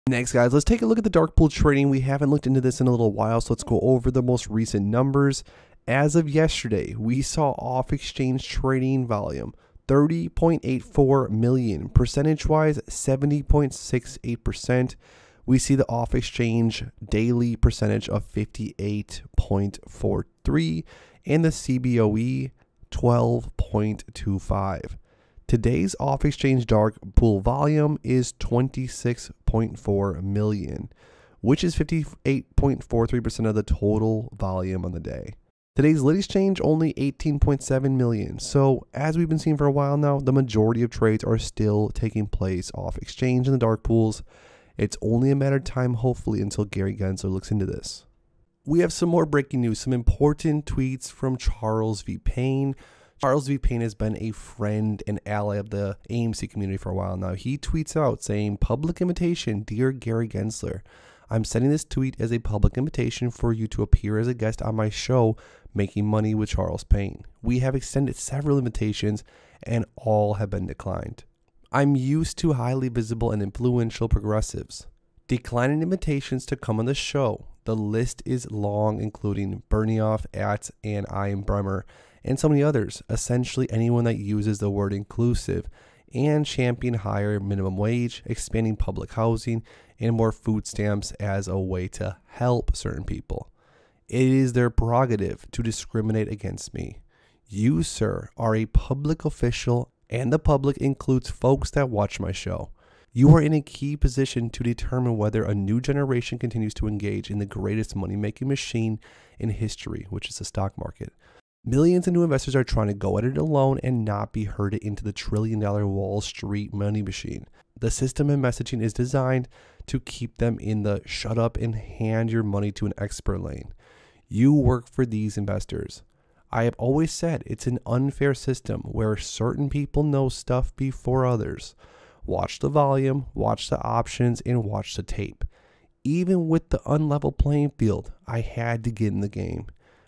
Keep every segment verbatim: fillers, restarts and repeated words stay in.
Next, guys, let's take a look at the dark pool trading. We haven't looked into this in a little while, so let's go over the most recent numbers. As of yesterday, we saw off-exchange trading volume thirty point eight four million, percentage-wise seventy point six eight percent. We see the off-exchange daily percentage of fifty-eight point four three and the C B O E twelve point two five. Today's off-exchange dark pool volume is twenty-six point four million, which is fifty-eight point four three percent of the total volume on the day. Today's lit exchange only eighteen point seven million. So as we've been seeing for a while now, the majority of trades are still taking place off exchange in the dark pools. It's only a matter of time, hopefully, until Gary Gensler looks into this. We have some more breaking news, some important tweets from Charles V. Payne. Charles V. Payne has been a friend and ally of the A M C community for a while now. He tweets out saying, "Public invitation, dear Gary Gensler. I'm sending this tweet as a public invitation for you to appear as a guest on my show, Making Money with Charles Payne. We have extended several invitations and all have been declined. I'm used to highly visible and influential progressives declining invitations to come on the show. The list is long, including Bernioff, Atz, and Ian Bremmer, and so many others. Essentially anyone that uses the word inclusive and champion higher minimum wage, expanding public housing, and more food stamps as a way to help certain people. It is their prerogative to discriminate against me. You, sir, are a public official, and the public includes folks that watch my show. You are in a key position to determine whether a new generation continues to engage in the greatest money-making machine in history, which is the stock market. Millions of new investors are trying to go at it alone and not be herded into the trillion-dollar Wall Street money machine. The system and messaging is designed to keep them in the shut up and hand your money to an expert lane. You work for these investors. I have always said it's an unfair system where certain people know stuff before others. Watch the volume, watch the options, and watch the tape. Even with the unlevel playing field, I had to get in the game.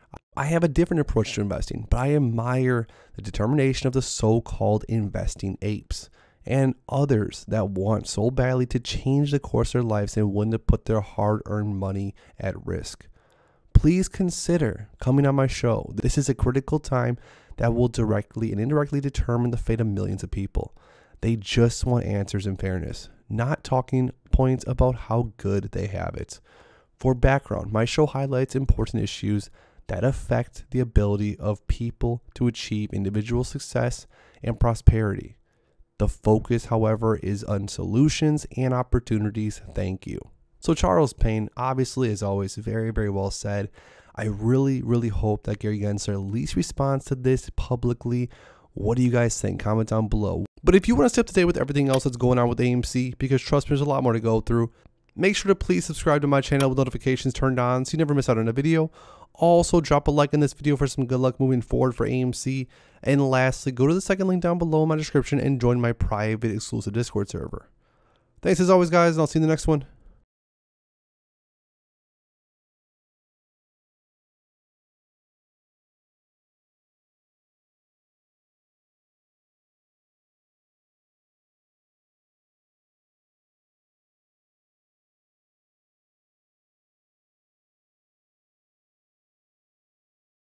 I have a different approach to investing, but I admire the determination of the so-called investing apes and others that want so badly to change the course of their lives and willing to put their hard-earned money at risk. Please consider coming on my show. This is a critical time that will directly and indirectly determine the fate of millions of people. They just want answers and fairness, not talking points about how good they have it. For background, my show highlights important issues that affect the ability of people to achieve individual success and prosperity. The focus, however, is on solutions and opportunities. Thank you." So Charles Payne, obviously, as always, very, very well said. I really, really hope that Gary Gensler at least responds to this publicly. What do you guys think? Comment down below. But if you want to stay up to date with everything else that's going on with A M C, because trust me, there's a lot more to go through, make sure to please subscribe to my channel with notifications turned on so you never miss out on a video. Also, drop a like in this video for some good luck moving forward for A M C. And lastly, go to the second link down below in my description and join my private exclusive Discord server. Thanks as always, guys, and I'll see you in the next one.